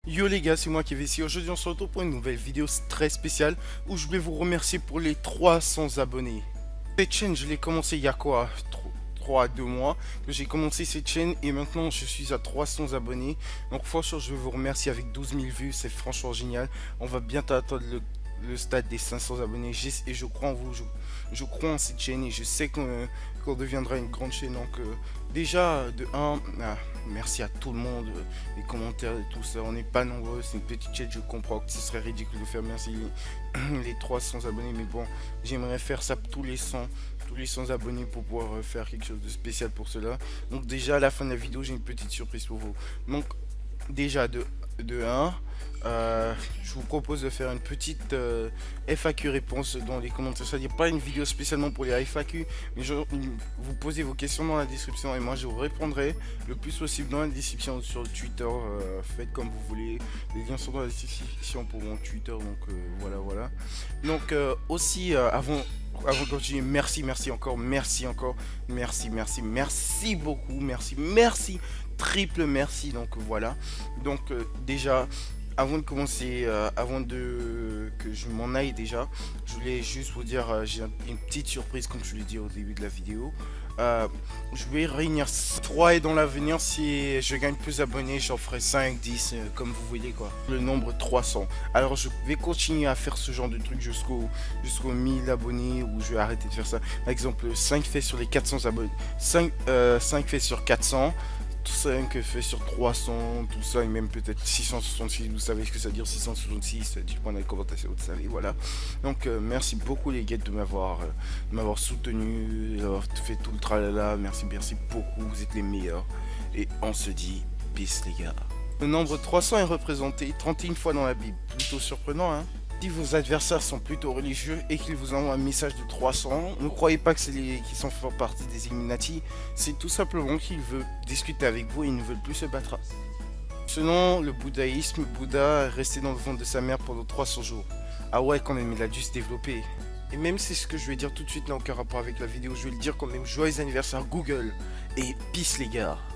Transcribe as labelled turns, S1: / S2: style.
S1: Yo les gars, c'est moi qui vais ici. Aujourd'hui on se retrouve pour une nouvelle vidéo très spéciale où je voulais vous remercier pour les 300 abonnés. Cette chaîne je l'ai commencé il y a quoi 3 à 2 mois que j'ai commencé cette chaîne et maintenant je suis à 300 abonnés. Donc franchement je veux vous remercier avec 12 000 vues, c'est franchement génial. On va bientôt atteindre le stade des 500 abonnés et je crois en vous, je crois en cette chaîne et je sais qu'on deviendra une grande chaîne. Donc déjà de 1, merci à tout le monde, les commentaires et tout ça, on n'est pas nombreux, c'est une petite chaîne, je comprends que ce serait ridicule de faire merci les 300 abonnés, mais bon, j'aimerais faire ça tous les 100 abonnés pour pouvoir faire quelque chose de spécial pour cela. Donc déjà à la fin de la vidéo, j'ai une petite surprise pour vous. Donc déjà de 1, je vous propose de faire une petite FAQ réponse dans les commentaires, c'est-à-dire pas une vidéo spécialement pour les FAQ, mais vous posez vos questions dans la description et moi je vous répondrai le plus possible dans la description sur Twitter. Faites comme vous voulez, les liens sont dans la description pour mon Twitter, donc voilà. Donc aussi avant de continuer, merci encore, merci beaucoup, merci, triple merci. Donc voilà, donc déjà avant de commencer, que je m'en aille déjà, je voulais juste vous dire, j'ai une petite surprise comme je vous l'ai dit au début de la vidéo. Je vais réunir 3 et dans l'avenir, si je gagne plus d'abonnés, j'en ferai 5, 10, comme vous voyez quoi. Le nombre 300. Alors je vais continuer à faire ce genre de truc jusqu'au 1000 abonnés, ou je vais arrêter de faire ça. Par exemple, 5 faits sur les 400 abonnés, 5 faits sur 400. 5 fait sur 300, tout ça, et même peut-être 666, vous savez ce que ça veut dire 666, dites-moi dans les commentaires si vous le savez, voilà. Donc merci beaucoup les gars de m'avoir soutenu, d'avoir fait tout le tralala, merci beaucoup, vous êtes les meilleurs, et on se dit peace les gars. Le nombre 300 est représenté 31 fois dans la Bible, plutôt surprenant hein. Si vos adversaires sont plutôt religieux et qu'ils vous envoient un message de 300, ne croyez pas que c'est qu'ils sont font partie des Illuminati, c'est tout simplement qu'ils veulent discuter avec vous et ils ne veulent plus se battre. Selon le bouddhaïsme, Bouddha est resté dans le ventre de sa mère pendant 300 jours. Ah ouais, quand même, il a dû se développer. Et même si ce que je vais dire tout de suite n'a aucun rapport avec la vidéo, je vais le dire quand même, joyeux anniversaire Google et peace les gars.